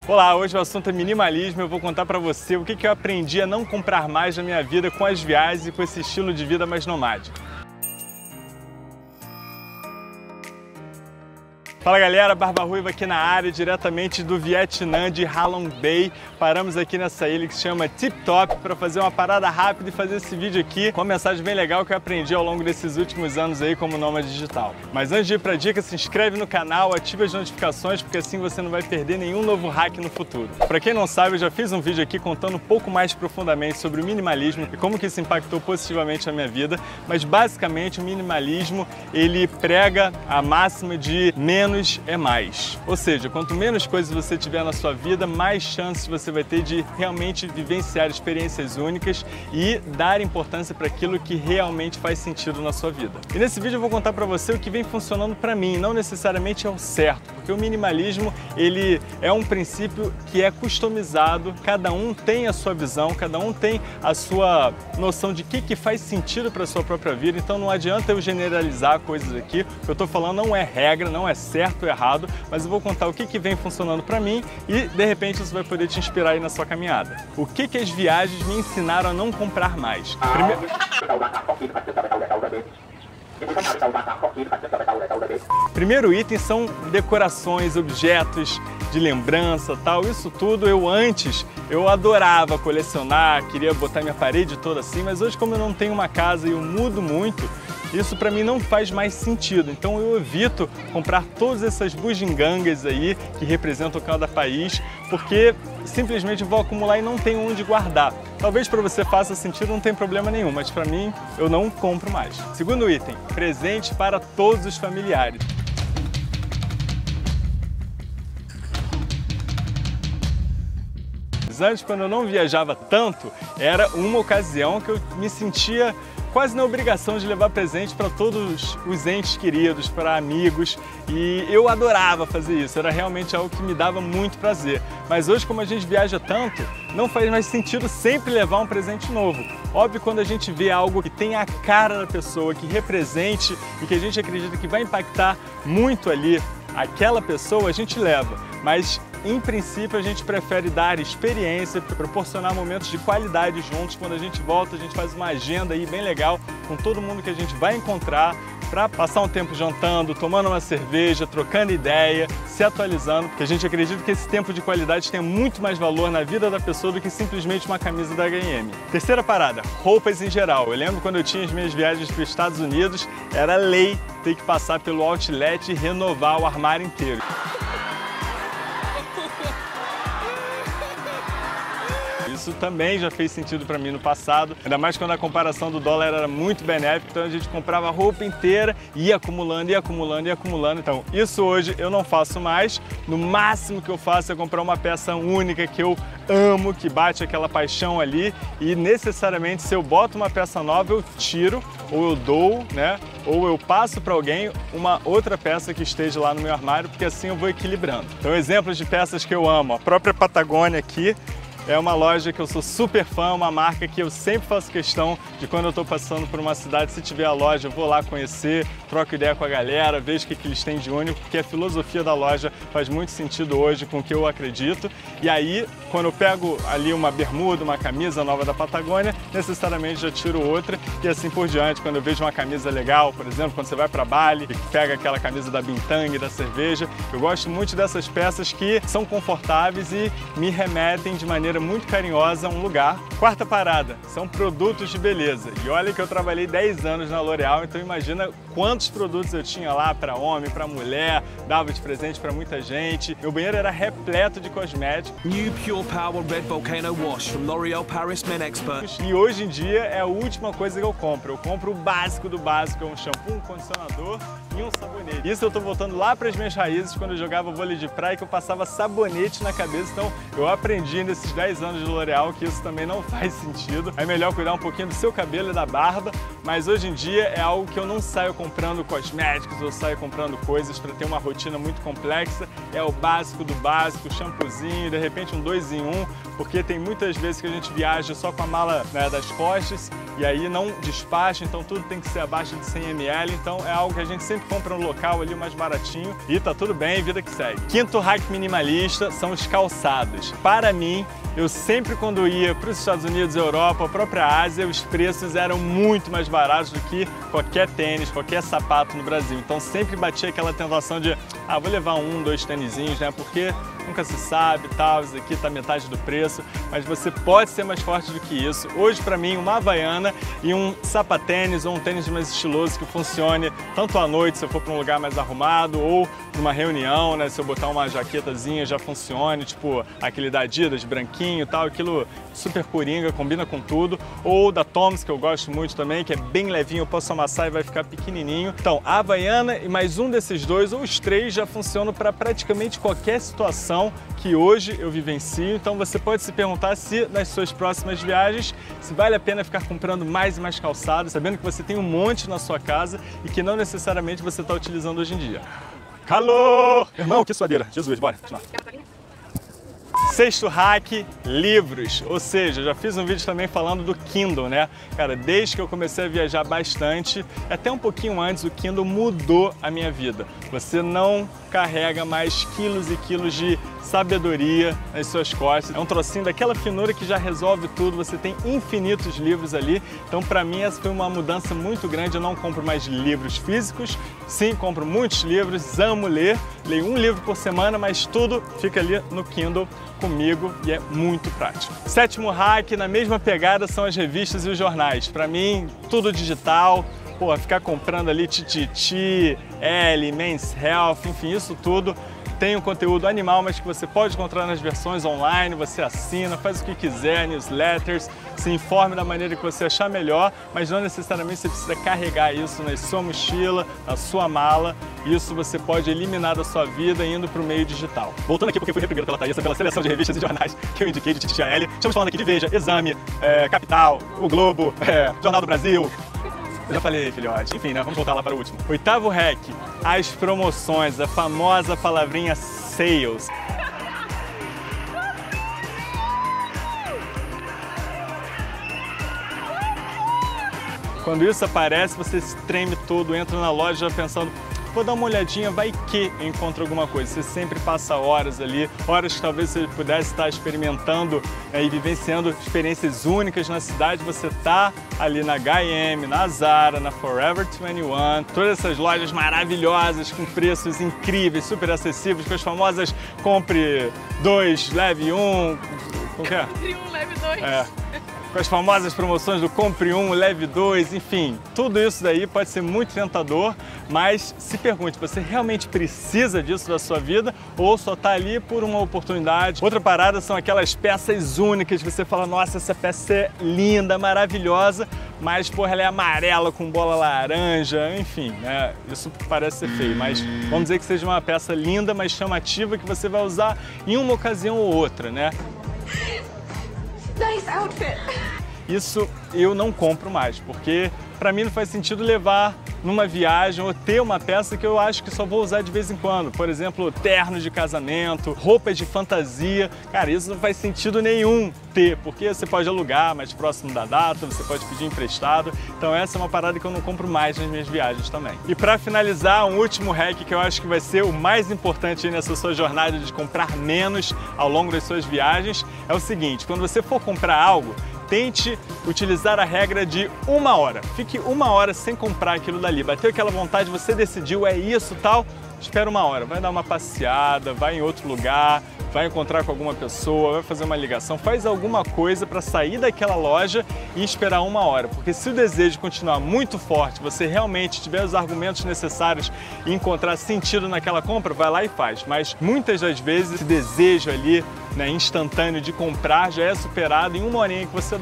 Olá, hoje o assunto é minimalismo. Eu vou contar para você o que eu aprendi a não comprar mais na minha vida com as viagens e com esse estilo de vida mais nomádicos. Fala galera, Barba Ruiva aqui na área, diretamente do Vietnã, de Ha Long Bay. Paramos aqui nessa ilha que se chama Tip Top para fazer uma parada rápida e fazer esse vídeo aqui com uma mensagem bem legal que eu aprendi ao longo desses últimos anos aí como nômade digital. Mas antes de ir pra dica, se inscreve no canal, ativa as notificações, porque assim você não vai perder nenhum novo hack no futuro. Para quem não sabe, eu já fiz um vídeo aqui contando um pouco mais profundamente sobre o minimalismo e como que isso impactou positivamente a minha vida, mas basicamente o minimalismo, ele prega a máxima de menos é mais. Ou seja, quanto menos coisas você tiver na sua vida, mais chances você vai ter de realmente vivenciar experiências únicas e dar importância para aquilo que realmente faz sentido na sua vida. E nesse vídeo eu vou contar para você o que vem funcionando para mim, não necessariamente é o certo, porque o minimalismo, ele é um princípio que é customizado, cada um tem a sua visão, cada um tem a sua noção de que faz sentido para a sua própria vida, então não adianta eu generalizar coisas aqui. O que eu estou falando não é regra, não é certo ou errado, mas eu vou contar o que vem funcionando para mim e de repente isso vai poder te inspirar aí na sua caminhada. O que as viagens me ensinaram a não comprar mais? Primeiro item são decorações, objetos de lembrança, tal. Isso tudo antes eu adorava colecionar, queria botar minha parede toda assim, mas hoje como eu não tenho uma casa e eu mudo muito, isso para mim não faz mais sentido, então eu evito comprar todas essas bugigangas aí que representam cada país, porque simplesmente eu vou acumular e não tenho onde guardar. Talvez para você faça sentido, não tem problema nenhum, mas para mim eu não compro mais. Segundo item, presente para todos os familiares. Antes, quando eu não viajava tanto, era uma ocasião que eu me sentia quase na obrigação de levar presente para todos os entes queridos, para amigos, e eu adorava fazer isso, era realmente algo que me dava muito prazer. Mas hoje, como a gente viaja tanto, não faz mais sentido sempre levar um presente novo. Óbvio, quando a gente vê algo que tem a cara da pessoa, que represente e que a gente acredita que vai impactar muito ali aquela pessoa, a gente leva. Mas em princípio, a gente prefere dar experiência, proporcionar momentos de qualidade juntos. Quando a gente volta, a gente faz uma agenda aí bem legal com todo mundo que a gente vai encontrar para passar um tempo jantando, tomando uma cerveja, trocando ideia, se atualizando, porque a gente acredita que esse tempo de qualidade tem muito mais valor na vida da pessoa do que simplesmente uma camisa da H&M. Terceira parada, roupas em geral. Eu lembro quando eu tinha as minhas viagens para os Estados Unidos, era lei ter que passar pelo outlet e renovar o armário inteiro. Isso também já fez sentido para mim no passado, ainda mais quando a comparação do dólar era muito benéfica, então a gente comprava a roupa inteira e ia acumulando, ia acumulando, ia acumulando. Então isso hoje eu não faço mais, no máximo que eu faço é comprar uma peça única que eu amo, que bate aquela paixão ali, e necessariamente se eu boto uma peça nova eu tiro, ou eu dou, né? Ou eu passo para alguém uma outra peça que esteja lá no meu armário, porque assim eu vou equilibrando. Então exemplos de peças que eu amo, a própria Patagônia aqui, é uma loja que eu sou super fã, uma marca que eu sempre faço questão de quando eu estou passando por uma cidade, se tiver a loja, eu vou lá conhecer, troco ideia com a galera, vejo o que eles têm de único, porque a filosofia da loja faz muito sentido hoje com o que eu acredito. E aí, quando eu pego ali uma bermuda, uma camisa nova da Patagônia, necessariamente já tiro outra e assim por diante. Quando eu vejo uma camisa legal, por exemplo, quando você vai para Bali e pega aquela camisa da Bintang, da cerveja, eu gosto muito dessas peças que são confortáveis e me remetem de maneira muito carinhosa a um lugar. Quarta parada, são produtos de beleza. E olha que eu trabalhei 10 anos na L'Oréal, então imagina quantos produtos eu tinha lá para homem, para mulher, dava de presente para muita gente. Meu banheiro era repleto de cosméticos. New Pure Power Red Volcano Wash from L'Oréal Paris Men Expert. E hoje em dia é a última coisa que eu compro. Eu compro o básico do básico, é um shampoo, um condicionador e um sabonete. Isso eu tô voltando lá para as minhas raízes, quando eu jogava vôlei de praia, que eu passava sabonete na cabeça. Então eu aprendi nesses 10 anos de L'Oréal que isso também não faz sentido. É melhor cuidar um pouquinho do seu cabelo e da barba, mas hoje em dia é algo que eu não saio comprando cosméticos ou saio comprando coisas para ter uma rotina muito complexa. É o básico do básico, shampoozinho, de repente um 2 em 1, porque tem muitas vezes que a gente viaja só com a mala, né, das costas e aí não despacha, então tudo tem que ser abaixo de 100 ml, então é algo que a gente sempre compra no local ali, o mais baratinho, e tá tudo bem, vida que segue. Quinto hack minimalista são os calçados. Para mim, eu sempre quando ia para os Estados Unidos, Europa, a própria Ásia, os preços eram muito mais baratos do que qualquer tênis, qualquer sapato no Brasil. Então sempre batia aquela tentação de, vou levar 1, 2 tênisinhos, né? Porque nunca se sabe, tal, isso aqui tá metade do preço, mas você pode ser mais forte do que isso. Hoje, para mim, uma Havaiana e um sapatênis ou um tênis mais estiloso que funcione tanto à noite, se eu for para um lugar mais arrumado, ou numa reunião, né? Se eu botar uma jaquetazinha já funcione, tipo aquele da Adidas, branquinho e tal, aquilo super coringa, combina com tudo. Ou da Toms, que eu gosto muito também, que é bem levinho, eu posso amassar e vai ficar pequenininho. Então, a Havaiana e mais um desses dois, ou os três, já funcionam para praticamente qualquer situação que hoje eu vivencio. Então você pode se perguntar se nas suas próximas viagens, se vale a pena ficar comprando mais e mais calçados, sabendo que você tem um monte na sua casa e que não necessariamente você está utilizando hoje em dia. Calor! Irmão, que suadeira. Jesus, bora continuar. Sexto hack, livros, ou seja, já fiz um vídeo também falando do Kindle, né? Cara, desde que eu comecei a viajar bastante, até um pouquinho antes, o Kindle mudou a minha vida. Você não carrega mais quilos e quilos de sabedoria nas suas costas. É um trocinho daquela finura que já resolve tudo, você tem infinitos livros ali. Então, para mim, essa foi uma mudança muito grande. Eu não compro mais livros físicos, sim, compro muitos livros, amo ler, leio um livro por semana, mas tudo fica ali no Kindle comigo e é muito prático. Sétimo hack, na mesma pegada, são as revistas e os jornais. Para mim, tudo digital. Pô, ficar comprando ali Tititi, Elle, Men's Health, enfim, isso tudo tem um conteúdo animal, mas que você pode encontrar nas versões online, você assina, faz o que quiser, newsletters, se informe da maneira que você achar melhor, mas não necessariamente você precisa carregar isso na sua mochila, na sua mala. Isso você pode eliminar da sua vida indo para o meio digital. Voltando aqui, porque fui reprimido pela Thaísa, pela seleção de revistas e jornais que eu indiquei de Tititi a Elle. Estamos falando aqui de Veja, Exame, Capital, O Globo, Jornal do Brasil. Eu já falei, filhote. Enfim, né? Vamos voltar lá para o último. Oitavo hack, as promoções, a famosa palavrinha sales. Quando isso aparece, você se treme todo, entra na loja pensando, vou dar uma olhadinha, vai que eu encontro alguma coisa. Você sempre passa horas ali, horas que talvez você pudesse estar experimentando e vivenciando experiências únicas na cidade. Você tá ali na H&M, na Zara, na Forever 21, todas essas lojas maravilhosas com preços incríveis, super acessíveis, com as famosas compre 2, leve 1, como que é? Compre 1, leve 2. Com as famosas promoções do compre 1, leve 2, enfim, tudo isso daí pode ser muito tentador, mas se pergunte, você realmente precisa disso da sua vida ou só está ali por uma oportunidade? Outra parada são aquelas peças únicas, você fala, nossa, essa peça é linda, maravilhosa, mas porra, ela é amarela com bola laranja, enfim, né? Isso parece ser feio, mas vamos dizer que seja uma peça linda, mas chamativa, que você vai usar em uma ocasião ou outra, né? Nice outfit. Isso eu não compro mais, porque para mim não faz sentido levar numa viagem ou ter uma peça que eu acho que só vou usar de vez em quando. Por exemplo, ternos de casamento, roupas de fantasia. Cara, isso não faz sentido nenhum ter, porque você pode alugar mais próximo da data, você pode pedir emprestado. Então essa é uma parada que eu não compro mais nas minhas viagens também. E para finalizar, um último hack que eu acho que vai ser o mais importante nessa sua jornada de comprar menos ao longo das suas viagens, é o seguinte: quando você for comprar algo, tente utilizar a regra de 1 hora. Fique 1 hora sem comprar aquilo dali. Bateu aquela vontade, você decidiu, é isso, tal, espera 1 hora. Vai dar uma passeada, vai em outro lugar, vai encontrar com alguma pessoa, vai fazer uma ligação, faz alguma coisa para sair daquela loja e esperar 1 hora. Porque se o desejo continuar muito forte, você realmente tiver os argumentos necessários e encontrar sentido naquela compra, vai lá e faz. Mas muitas das vezes esse desejo ali, né, instantâneo de comprar já é superado em 1 horinha que você dá.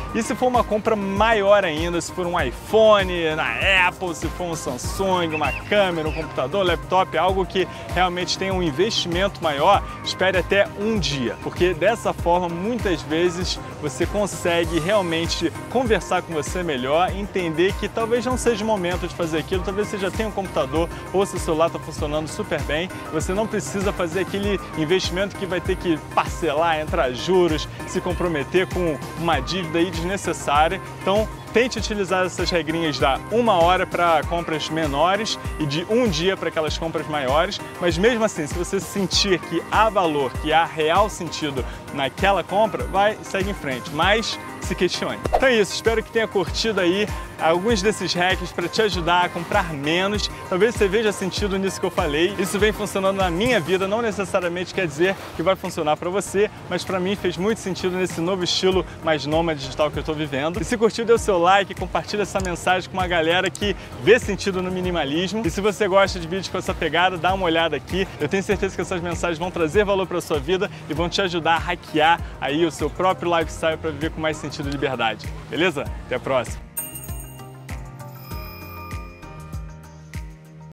E se for uma compra maior ainda, se for um iPhone, na Apple, se for um Samsung, uma câmera, um computador, laptop, algo que realmente tenha um investimento maior, espere até um dia, porque dessa forma muitas vezes você consegue realmente conversar com você melhor, entender que talvez não seja o momento de fazer aquilo, talvez você já tenha um computador ou seu celular está funcionando super bem, você não precisa fazer aquele investimento que vai ter que parcelar, entrar juros, se comprometer com uma dívida aí desnecessária. Então, tente utilizar essas regrinhas da 1 hora para compras menores e de 1 dia para aquelas compras maiores, mas mesmo assim, se você sentir que há valor, que há real sentido naquela compra, segue em frente, mas se questione. Então é isso, espero que tenha curtido aí alguns desses hacks para te ajudar a comprar menos. Talvez você veja sentido nisso que eu falei. Isso vem funcionando na minha vida, não necessariamente quer dizer que vai funcionar para você, mas para mim fez muito sentido nesse novo estilo mais nômade digital que eu estou vivendo. E se curtiu, dê o seu like, compartilha essa mensagem com uma galera que vê sentido no minimalismo. E se você gosta de vídeos com essa pegada, dá uma olhada aqui. Eu tenho certeza que essas mensagens vão trazer valor para a sua vida e vão te ajudar a hackear aí o seu próprio lifestyle para viver com mais sentido e liberdade. Beleza? Até a próxima!